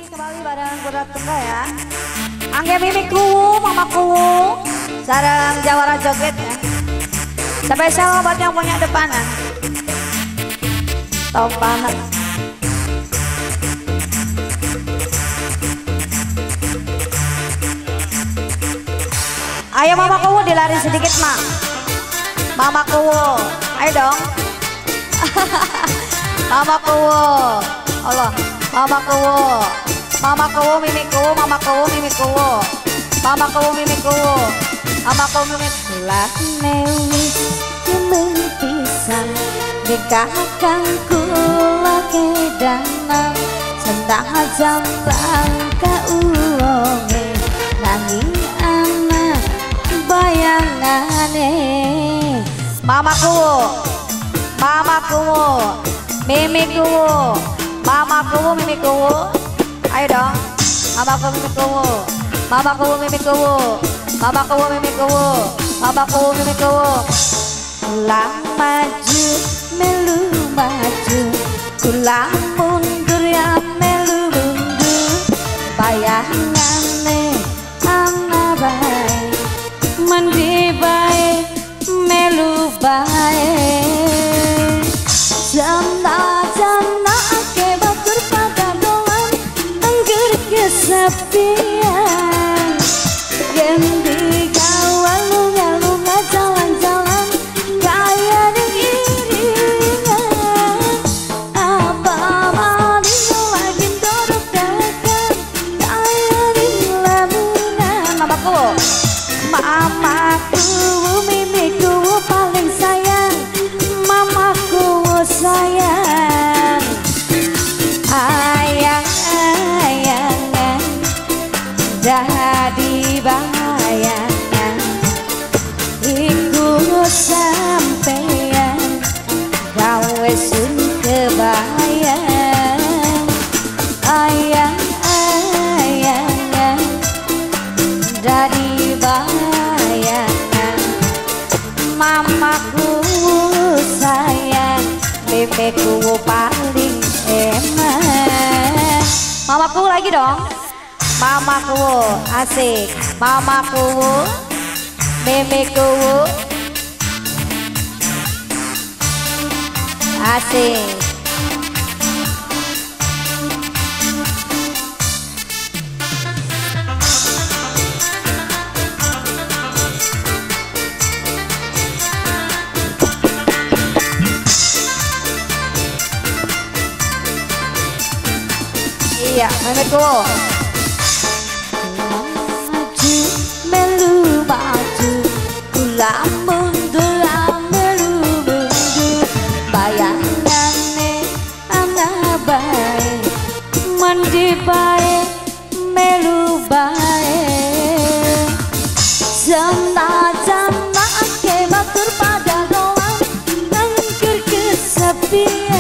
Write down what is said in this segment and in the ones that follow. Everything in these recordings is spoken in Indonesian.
kembali bareng Kudat Tungga ya. Angge mimiku, mamaku, sarang jawara joget ya. Spesial buat yang punya depanan. Topanan. Ayo mamaku dilari sedikit mak. Mamaku, ayo dong. Mamaku, Allah. Mamaku, mamaku, mimiku, mamaku, mimiku, mamaku, mimiku, mamaku, mimiku. Lah newis kemenpisan dikakang kula kedanan sendang jambang kauwonge nanging anak bayangane. Mamaku, mamaku, mimiku, mamaku, mimiku, ayo dong. Mamaku, mimiku, mamaku, mimiku, mamaku, mimiku, mamaku, mimiku. Pulang maju, melu maju, pulang mundur ya melu mundur. Bayangane anak baik, mandi baik, melu baik. Jana ake batur pada dolan angger kesepian. Gendi kawan lunga-lunga jalan-jalan kaya ning iringan. Apa maling lagi dorok dalekan kaya ning lamunan. Mamaku, mamaku, mimiku paling sayang. Mamaku sayang, ayang-ayangan jadi bayangan. Iku sampeyan gawe sun kebayang. Ayang-ayangan jadi bayangan. Mamaku sayang, bebeku paling enak. Mamaku lagi dong. Mamaku asik. Mamaku, bebeku asik. Iya, memeku. Maju, melu maju, pulang mundur, melu mundur. Bayangane anak baik, mandi baik, melu baik. Jana ake batur pada doang angker kesepian.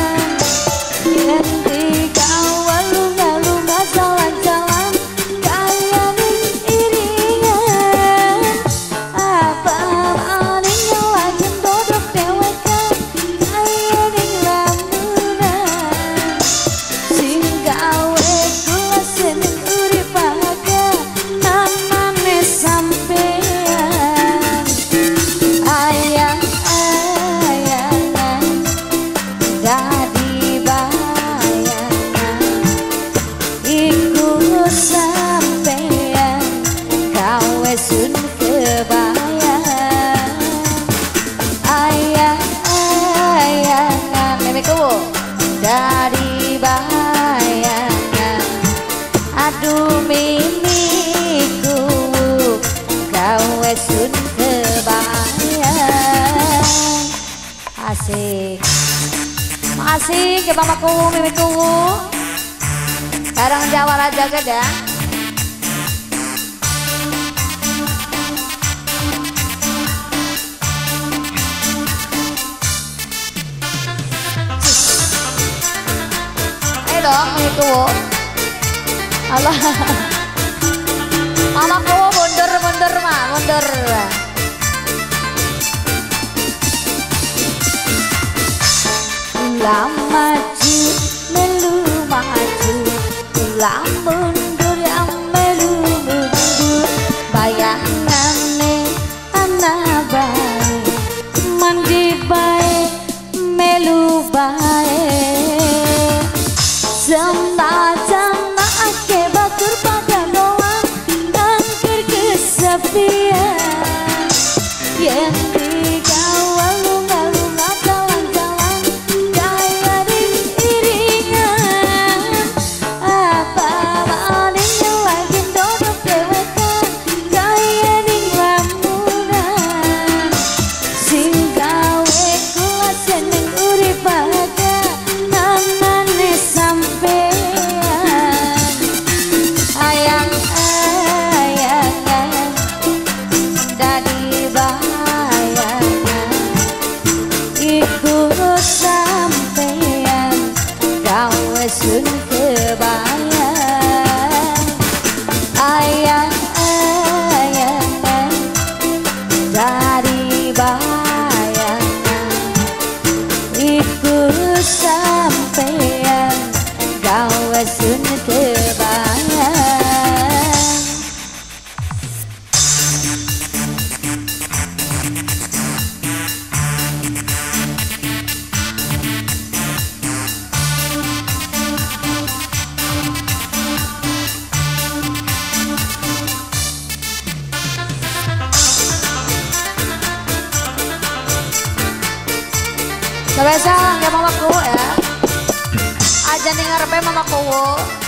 Sun kebayang, ayang-ayangan, mimiku dari bayangan. Aduh mimiku, gawe sun kebayang. Asik, asik ya mamaku, mimiku. Sekarang jawara jaga dah. Dong itu, Allah, mamaku mundur mah mundur. Pulang maju, melu maju, lamun durian melu mundur bayangane anak bae mandi bae melu bae Sembacan ake batur pada doang angker kesepian yang digawal lunga-lunga jalan-jalan gaya iringan apa baliknya lagi dodok dewekan gaya ning lamunan sing gawe kula seneng urip bahagia namane sun kebayang ayang-ayang dari bayangan ikut sampeyan gawe sun kebayang Spesial ya Mama Kuwo ya. Aja nih ngarepe Mama Kuwo.